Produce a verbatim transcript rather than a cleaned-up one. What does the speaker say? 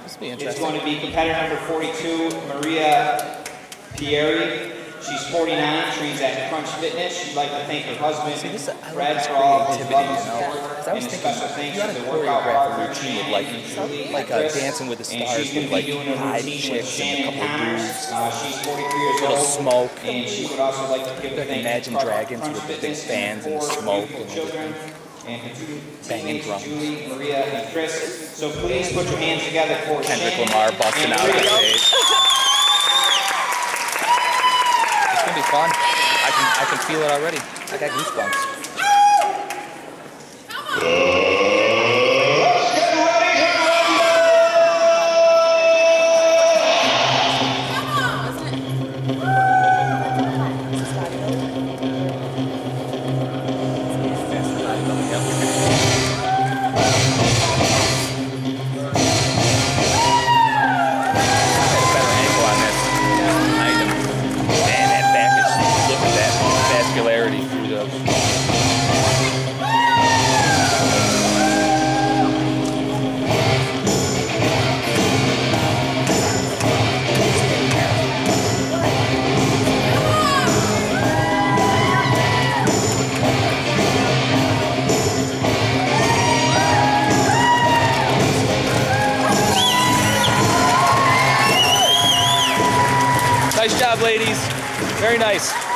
This will be It's interesting. going to be competitor number forty-two, Maria Pieri. She's forty-nine, trains at Crunch Fitness. She'd like to thank her husband, See, this, I Fred, like for all this his creativity, love and you know? support. Because I was And a thinking, special thanks you to gotta the workout choreograph a partner, routine with Shannon, like, and Julie, like and uh, Chris. Dancing with the And Stars she's going with to be like doing a five routine with chicks and a Shannon couple of Connors. dudes. Uh, she's forty-three years Little old. smoke. And she would also like to give a Like thank Imagine to Dragons Crunch with the big Fitness fans and the for smoke beautiful and children. everything. And two Banging teammates, drums. Julie, Maria, and Chris. So please put your hands together for Kendrick Shannon Lamar busting and out on Maria. stage. It's gonna be fun. I can I can feel it already. I got goosebumps. Nice job, ladies. Very nice.